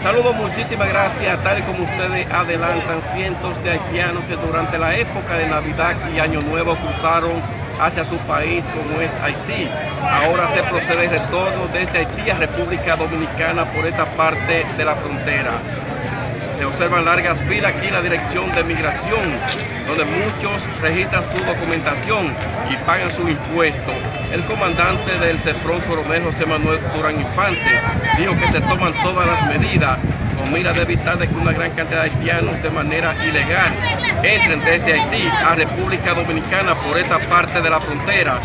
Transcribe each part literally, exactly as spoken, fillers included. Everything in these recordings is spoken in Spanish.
Saludos, muchísimas gracias. Tal y como ustedes adelantan, cientos de haitianos que durante la época de Navidad y Año Nuevo cruzaron hacia su país, como es Haití. Ahora se procede el retorno desde Haití a República Dominicana por esta parte de la frontera. Se observan largas filas aquí en la dirección de migración, donde muchos registran su documentación y pagan su impuesto. El comandante del CEFRON, coronel José Manuel Durán Infante, dijo que se toman todas las medidas con mira de evitar de que una gran cantidad de haitianos de manera ilegal entren desde Haití a República Dominicana por esta parte de la frontera.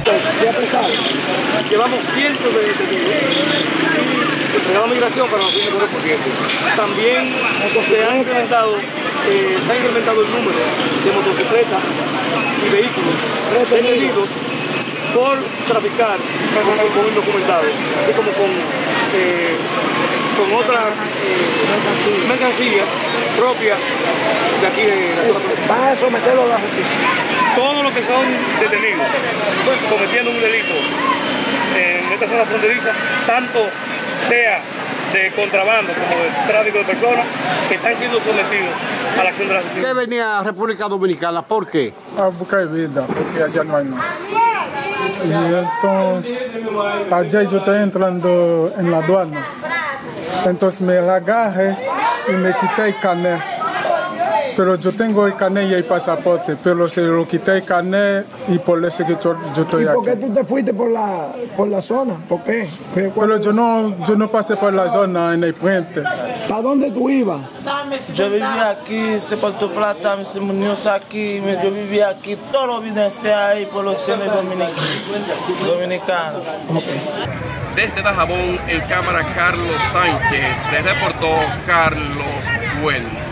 Llevamos cientos de detenidos. La migración para los fines de refugiados. También se ha incrementado, eh, se ha incrementado el número de motocicletas y vehículos detenidos por traficar con, con indocumentados, así como con, eh, con otras eh, mercancías propias de aquí de la zona. ¿Van a someterlo a la justicia? Todos los que son detenidos cometiendo un delito en esta zona fronteriza, tanto sea de contrabando como de tráfico de personas, que están siendo sometidos a la acción de la justicia. ¿Qué venía a República Dominicana? ¿Por qué? A buscar vida, porque allá no hay nada. Y entonces, allá yo estoy entrando en la aduana. Entonces me la agarré y me quité el carnet. Pero yo tengo el carnet y el pasaporte, pero se lo quité el carnet y por eso que yo, yo estoy aquí. ¿Y por qué tú te fuiste por la, por la zona? ¿Por qué? Pero yo no, yo no pasé por la zona en el puente. ¿Para dónde tú ibas? Yo vivía aquí, se Puerto Plata, me se Muñoz aquí, yo vivía aquí, todo lo vivencié ahí por los cienes dominicanos. Okay. Desde Dajabón, en cámara Carlos Sánchez, le reportó Carlos Bueno.